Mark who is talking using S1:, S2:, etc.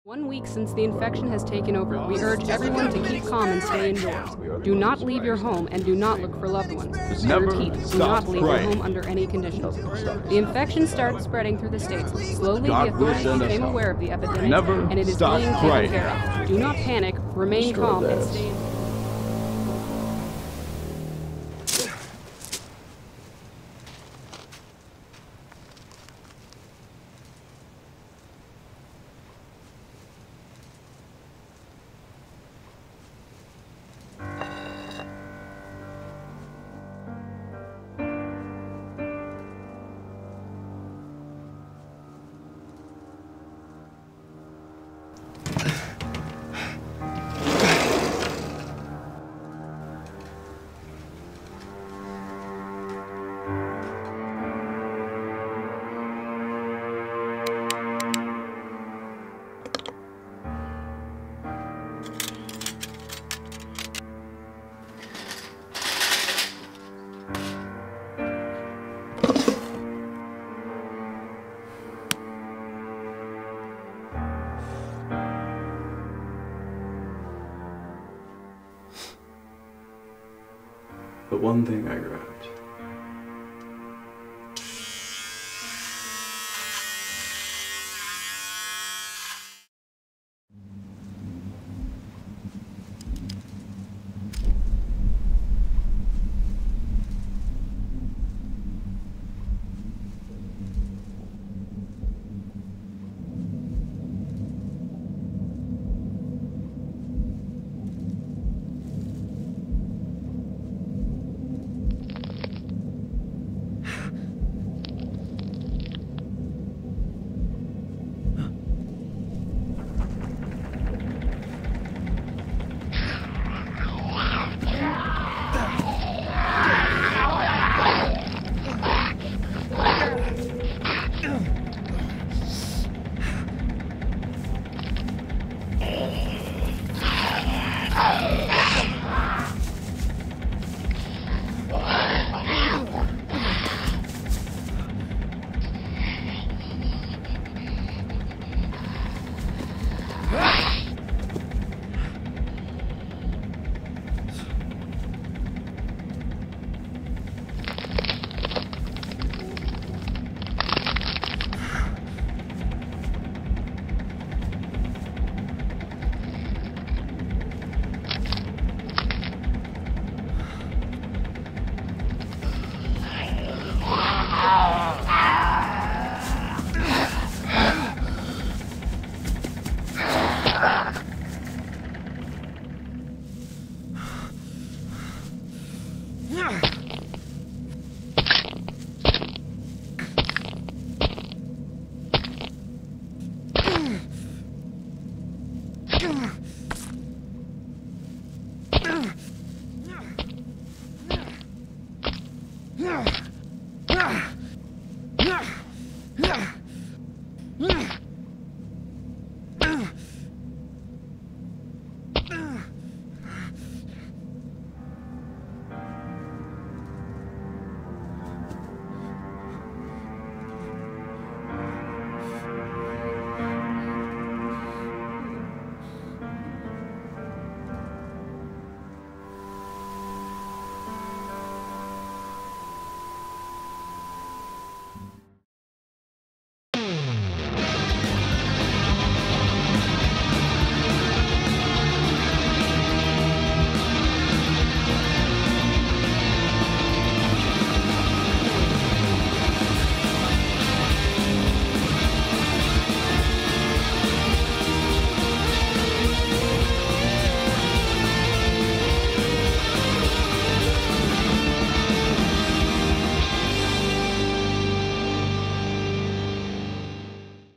S1: 1 week since the infection has taken over, we urge everyone to keep calm and stay indoors. Do not leave your home and do not look for loved ones. I repeat, do not leave your home under any conditions. The infection started spreading through the states. Slowly, the authorities became aware of the epidemic, and it is being taken care of. Do not panic, remain calm, and stay indoors.
S2: But one thing I grabbed.
S3: Yeah.